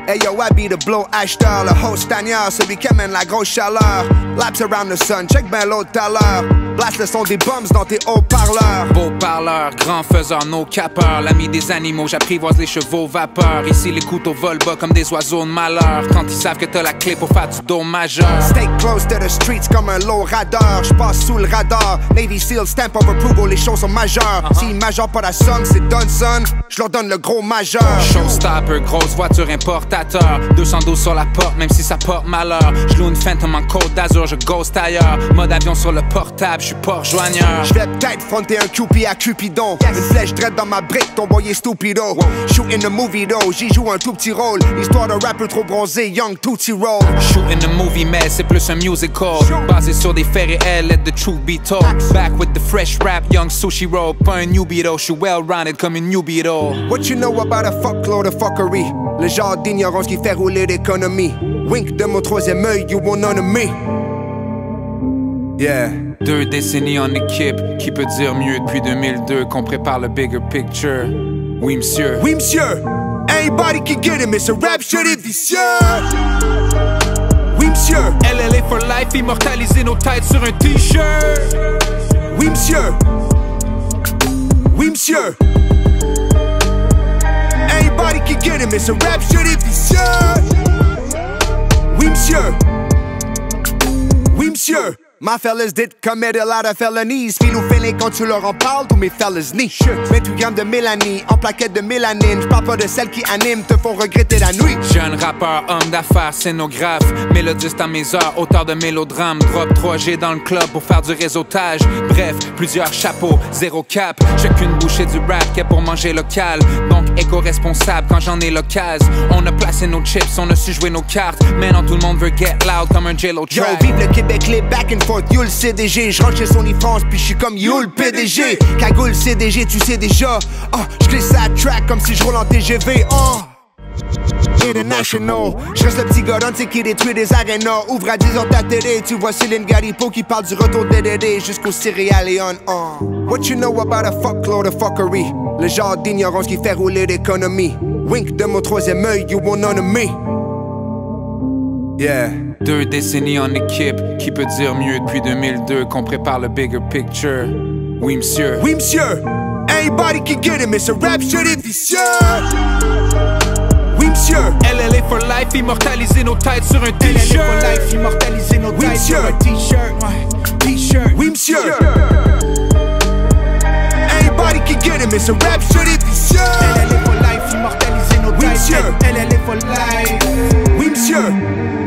Hey yo, I be the blow acheteur, le host stagneur, celui qui amène la grosse chaleur. Laps around the sun, check ben l'autre tout à l'heure. Blast le son des bombs dans tes haut-parleurs. Beau parleur, grand faiseur, no capeur. L'ami des animaux, j'apprivoise les chevaux vapeur. Ici les couteaux volent bas comme des oiseaux de malheur. Quand ils savent que t'as la clé pour faire du dos majeur. Stay close to the streets comme un low radar. J'passe sous le radar, Navy Seal stamp of approval, les choses sont majeures. Si majeur pas la somme, c'est done son. J'leur donne le gros majeur. Showstopper, grosse voiture importateur. 212 sur la porte, même si ça porte malheur. J'loue une Phantom en Côte d'Azur, je ghost ailleurs. Mode avion sur le portable, j'suis pas rejoigneur. J'vais peut-être fronter un Cupid à Cupidon. Une flèche dread dans ma brique, ton boy est stupido. Shoot in the movie though, j'y joue un tout petit rôle. Histoire de rapper trop bronzé, young Tootsie Roll. Shoot in the movie, mais c'est plus un musical. Basé sur des faits réels, let the truth be told. Back with the fresh rap, young sushi roll. Pas un newbie though, j'suis well-rounded comme une newbie though. What you know about a fuckload of fuckery? Le genre d'ignorance qui fait rouler l'économie. Wink de mon troisième œil, you want none of me. Yeah. 2 décennies en équipe, qui peut dire mieux depuis 2002 qu'on prépare le bigger picture? Oui monsieur. Oui monsieur. Anybody can get it, mais ce rap shit est vicieux. Oui monsieur. LLA for life, immortaliser nos têtes sur un t-shirt. Oui monsieur. Oui monsieur. Anybody can get it, mais ce rap shit est vicieux. Oui monsieur. Oui monsieur. My fellas did commit a lot of felonies. Feel ou feeling quand tu leur en parles, tous mes fellas niche. 28 grammes de mélanie, en plaquette de mélanine. J'parle pas de celles qui animent, te font regretter la nuit. Jeune rappeur, homme d'affaires, scénographe. Mélodiste à mes heures, auteur de mélodrames. Drop 3G dans le club pour faire du réseautage. Bref, plusieurs chapeaux, zéro cap. J'ai qu'une bouchée du rap qu'est pour manger local. Donc éco-responsable quand j'en ai l'occasion. On a placé nos chips, on a su jouer nos cartes. Maintenant tout le monde veut get loud comme un J-Lo track. Yo, vive le Québec, les back and forth, you le CDG. J'rentre chez Sony France, puis j'suis comme you le PDG. Cagoule CDG, tu sais déjà. Oh, j'glisse à track comme si j'roule en TGV. Oh. International, j'reste le petit gars tu sais qui détruit des arénas. Ouvre à 10 ans ta télé, tu vois Céline Galipo qui parle du retour d'DD jusqu'au Sierra Leone. What you know about a fuckload of fuckery? Le genre d'ignorance qui fait rouler l'économie. Wink de mon troisième œil, you want none of me. Yeah. 2 décennies en équipe, qui peut dire mieux depuis 2002 qu'on prépare le bigger picture? Oui monsieur. Oui monsieur. Anybody can get it, mais ce rap shit est vicieux. Oui monsieur. LLA for life, immortaliser nos têtes sur un t-shirt. LLA for life, immortaliser nos têtes sur un t-shirt. T-shirt. Oui monsieur. Anybody can get it, mais ce rap shit est vicieux. LLA for life, immortaliser nos têtes. Oui monsieur. LLA for life. Oui monsieur.